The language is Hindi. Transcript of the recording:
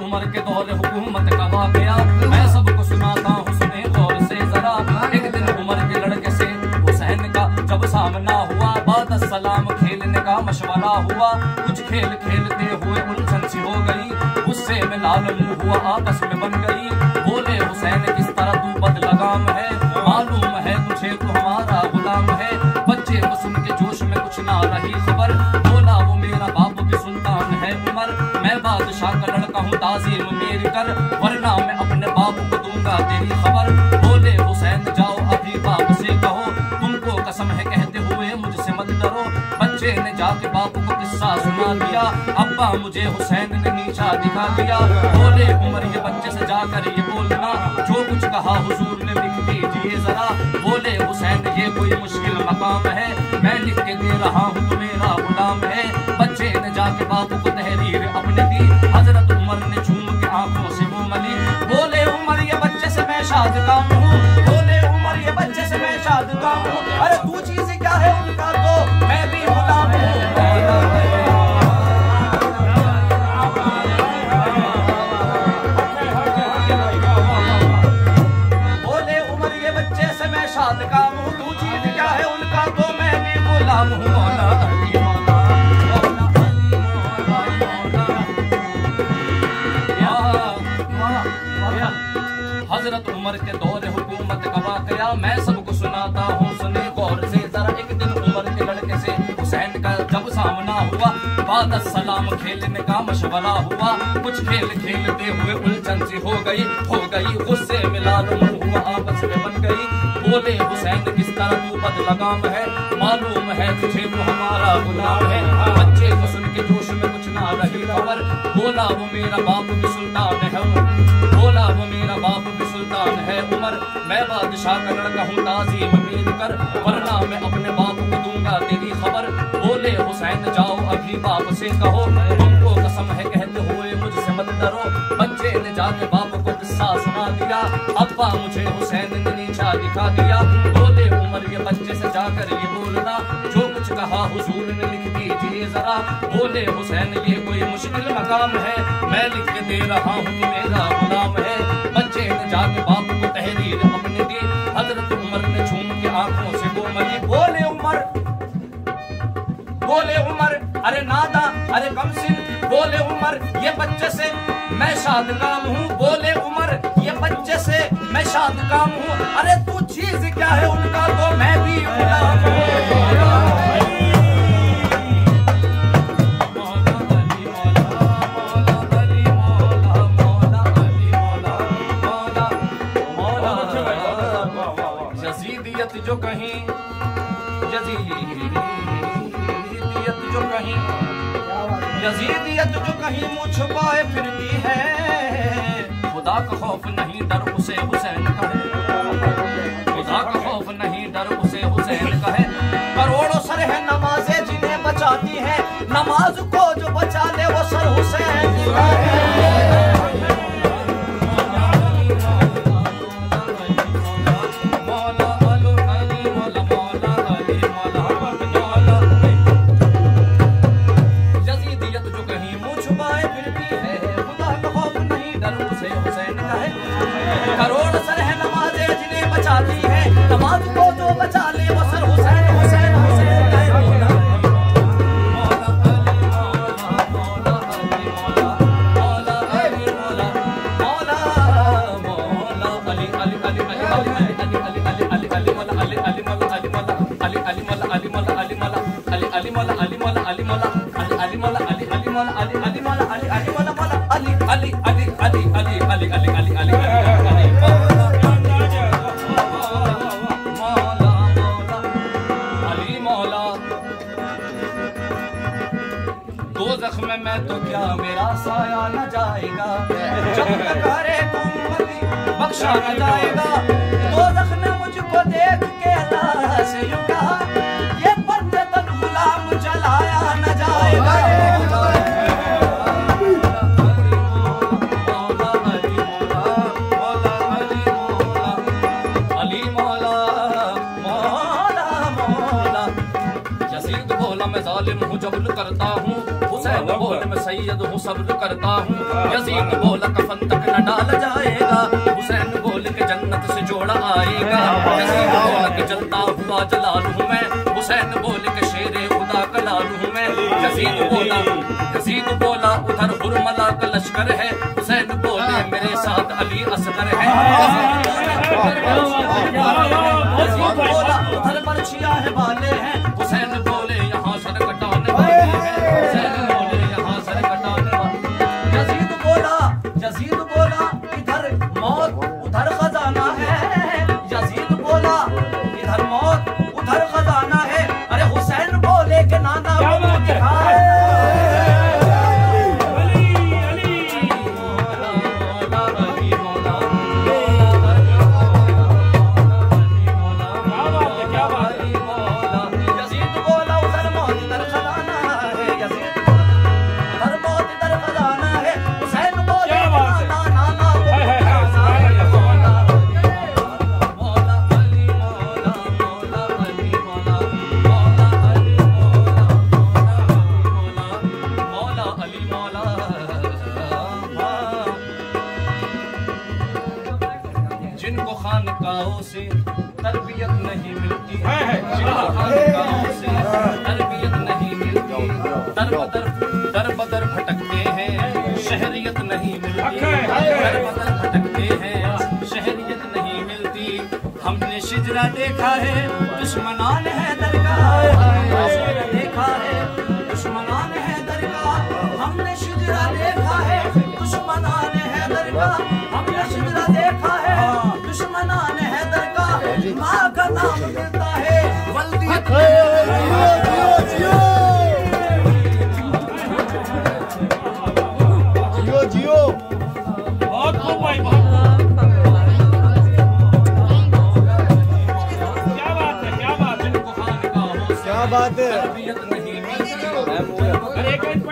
उमर के दौर हुकूमत का वाकया मैं सबको सुनाता हूँ, सुने गौर से जरा। एक दिन उमर के लड़के से हुसैन का जब सामना हुआ, बाद सलाम खेलने का मशवरा हुआ। कुछ खेल खेलते हुए उलझन सी हो गई, गुस्से में लाल मुंह हुआ आपस में बन गई। बोले हुसैन किस तरह तू बदलगाम है, मालूम है तुझे तो हमारा गुलाम है। बच्चे को सुन के जोश में कुछ ना रही खबर, बोला वो मेरा बाप भी सुल्तान है उमर। मैं बादशाह का लड़का हूँ, ताज़ीम मेरी कर, वरना मैं अपने बाप को दूंगा तेरी खबर। बोले हुसैन जाओ अभी बाप से कहो, तुमको कसम है कहते हुए मुझसे मत डरो। बच्चे ने जाके बाप को किस्सा सुना दिया, अब्बा मुझे हुसैन ने नीचा दिखा दिया। बोले उमर ये बच्चे से जाकर ये बोलना, जो कुछ कहा हुजूर ने लिख दीजिए जरा। बोले हुसैन ये कोई मुश्किल मकाम है, मैं लिख के दे रहा हूँ तू मेरा गुलाम है। बच्चे ने जाके बाप को तहरीर अपने दी, हजरत उमर ने झूम के आंखों से वो मली। बोले उमर ये बच्चे से मैं शाद काम हूँ, बोले उमर ये बच्चे से मैं शाद काम हूँ। अरे तू चीज क्या है उनका तो मैं भी गुलाम हूँ। बोले उमर ये बच्चे से मैं शाद काम हूँ, तू चीज क्या है उनका तो मैं भी गुलाम हूँ। मौला अली मौला हजरत उमर के दौर हुकूमत का वाकया मैं सबको सुनाता हूँ, सुने गौर से जरा। एक दिन उमर के लड़के से हुसैन का जब सामना हुआ, बाद सलाम खेलने का मशवरा हुआ। कुछ खेल खेलते हुए उलझन सी हो गई, गुस्से में लाल मुंह हुआ आपस में बन गई। बोले हुसैन किस तरह तू बदलगाम है, मालूम है तुझे तो हमारा गुलाम है। बच्चे को सुन के जोश में कुछ ना रही खबर, बोला वो मेरा बाप भी सुल्तान है, बोला वो मेरा बाप भी सुल्तान है उमर। मैं बादशाह का लड़का हूँ, ताज़ीम मेरी कर, वरना मैं अपने बाप को दूंगा तेरी खबर। बोले हुसैन जाओ अभी बाप से कहो, तुमको कसम है कहते हुए मुझसे मत डरो। बच्चे ने जाके बाप को किस्सा सुना दिया, अब्बा मुझे हुसैन ने नीचा दिखा दिया। बोले उमर ये बच्चे से जाकर ये बोलना, जो कुछ कहा हुजूर ने लिख दीजिए जरा। बोले हुसैन ये कोई मुश्किल मकाम है, मैं लिख के दे रहा हूँ तू मेरा गुलाम है। बच्चे ने जाके बाप को तहरीर अपने दी, हजरत उमर ने झूम के आंखों से वो मली। बोले उमर अरे नादा अरे कमसिन, बोले उमर ये बच्चे से मैं शाद काम हूँ, बोले उमर ये बच्चे से मैं शाद काम हूँ। अरे तू चीज क्या है उनका तो मैं भी गुलाम हूँ। जो कहीं यजीदियत जो कहीं मुँह छुपाए फिरती है, खुदा का खौफ नहीं डर उसे हुसैन का है, खुदा का खौफ नहीं डर उसे हुसैन का है। करोड़ों सर है नमाजें जिन्हें बचाती है, नमाज को जो बचा ले वो सर हुसैन का है। दोज़ख में मैं तो क्या मेरा साया न जाएगा, जब तक हरे उम्मती बख्शा न जाएगा। दोज़ख ने मुझको देख के अल्लाह से यूं कहा, ये बंदे तन गुलाम जलाया न जाएगा। मैं जालिम हूँ जब्र करता हूँ, हुसैन बोल मैं सैयद हूँ सब्र करता हूँ। यजीद बोला कफन तक न डाल जाएगा, हुसैन बोल के जन्नत से जोड़ा आएगा। यजीद बोला कि जलता हुआ जलाल हूँ मैं, हुसैन बोल के शेरे खुदा का लाल हूँ मैं। यजीद बोला उधर हुरमला का लश्कर है, हुसैन बोले मेरे साथ अली असगर है। यजीद बोला उधर पर्चिया है वाले हैं, हुसैन बोले यहाँ सर कटाने वाले हैं। हुसैन बोले यहाँ सर कटाने वाले। यजीद बोला इधर मौत उधर खजाना है, यजीद बोला इधर मौत उधर खजाना है। अरे हुसैन बोले के नाना वो दिखाए। जिनको खानकाहों से तरबियत नहीं मिलती, जिनको खानकाहों से तरबियत नहीं मिलती, दर बदर भटकते हैं, शहरियत नहीं मिलती। दर बदर भटकते हैं, शहरियत नहीं मिलती। हमने शिजरा देखा है, दुश्मनान है दरगाह। देखा है दुश्मनान है दरगाह, हमने शिजरा देखा है, दुश्मनान है दरगाह। हमने शिजरा देखा है, दुश्मनान है दरगाह। माँ का नाम मिलता है वल्दियत। जियो बहुत खूब भाई, क्या बात है, क्या बात है।